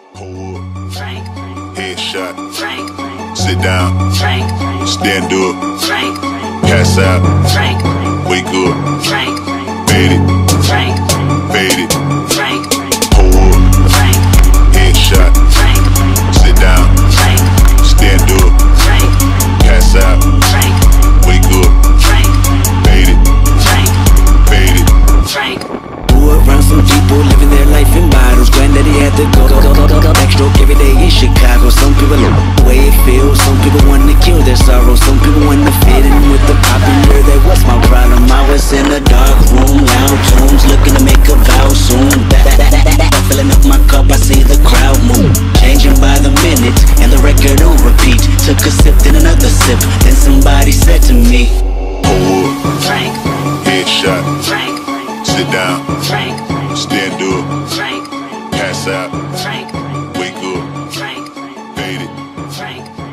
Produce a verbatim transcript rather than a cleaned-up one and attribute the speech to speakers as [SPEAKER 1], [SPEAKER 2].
[SPEAKER 1] Pull up.
[SPEAKER 2] Frank.
[SPEAKER 1] Headshot.
[SPEAKER 2] Frank.
[SPEAKER 1] Sit down.
[SPEAKER 2] Frank.
[SPEAKER 1] Stand up.
[SPEAKER 2] Frank.
[SPEAKER 1] Pass out.
[SPEAKER 2] Frank.
[SPEAKER 1] Wake up.
[SPEAKER 2] Frank.
[SPEAKER 1] Fade it.
[SPEAKER 2] Frank.
[SPEAKER 1] Fade it.
[SPEAKER 2] Frank.
[SPEAKER 1] Pull up.
[SPEAKER 2] Frank.
[SPEAKER 1] Headshot.
[SPEAKER 2] Frank.
[SPEAKER 1] Sit down.
[SPEAKER 2] Frank.
[SPEAKER 1] Stand up.
[SPEAKER 2] Frank.
[SPEAKER 1] Pass out.
[SPEAKER 2] Frank.
[SPEAKER 1] Wake up.
[SPEAKER 2] Frank.
[SPEAKER 1] Fade it.
[SPEAKER 2] Frank.
[SPEAKER 1] Fade it.
[SPEAKER 2] Frank.
[SPEAKER 3] Grew around some people living their life in bottles. Granddaddy had to go, go, go, go, go backstroke every day in Chicago. Some people love the way it feels. Some people want to kill their sorrow. Some people want to fit in with the popular. That was my problem. I was in a dark room, loud tunes, looking to make a vow soon. That, that, that, that, that. Filling up my cup, I see the crowd move, changing by the minute, and the record on repeat. Took a sip, then another sip, then somebody said to me,
[SPEAKER 1] Pull up.
[SPEAKER 2] Frank.
[SPEAKER 1] Headshot.
[SPEAKER 2] Frank.
[SPEAKER 1] Sit down.
[SPEAKER 2] Frank.
[SPEAKER 1] Stand up.
[SPEAKER 2] Frank.
[SPEAKER 1] Pass out.
[SPEAKER 2] Frank.
[SPEAKER 1] Wake up.
[SPEAKER 2] Frank.
[SPEAKER 1] Fade it.
[SPEAKER 2] Frank.